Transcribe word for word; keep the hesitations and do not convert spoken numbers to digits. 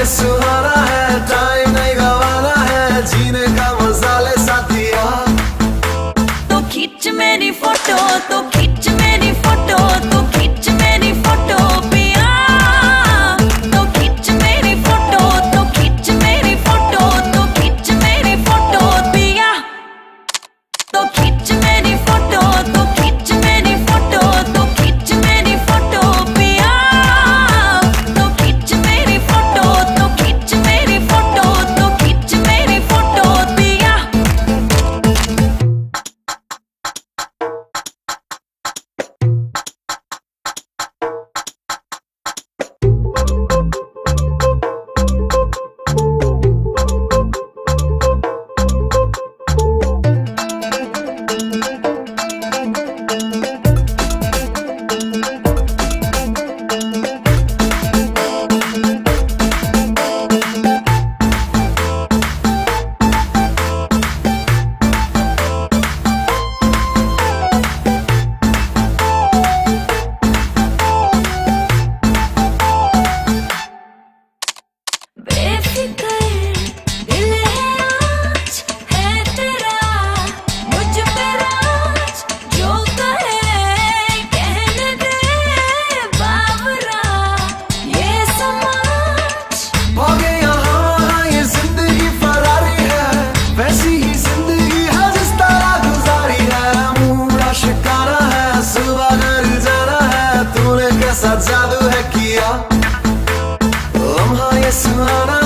ये सुहाना है, टाइम नहीं गवाना है, जीने का मजा ले साथिया। तो खींच मेरी फोटो, तो खींच मेरी फोटो, तो खींच मेरी फोटो पिया। तो खींच मेरी फोटो, तो खींच मेरी फोटो, तो खींच मेरी फोटो पिया। तो खींच मेरी फोटो, तो खींच मेरी फोटो, तो खींच मेरी फोटो पिया। तो खींच मेरी फोटो, तो खींच मेरी फोटो, तो खींच मेरी फोटो पिया। बेफिक्र दिल है आज, है तेरा मुझ पे राज। जो कहे कहने दे बावरा ये समाज। भागे यहाँ ये जिंदगी फरारी है, वैसी ही जिंदगी है जिस तरह गुजारी है। मूड शिकारा है, सुबह घर जाना है, तूने कैसा जादू है किया। लम्हा ये सुहाना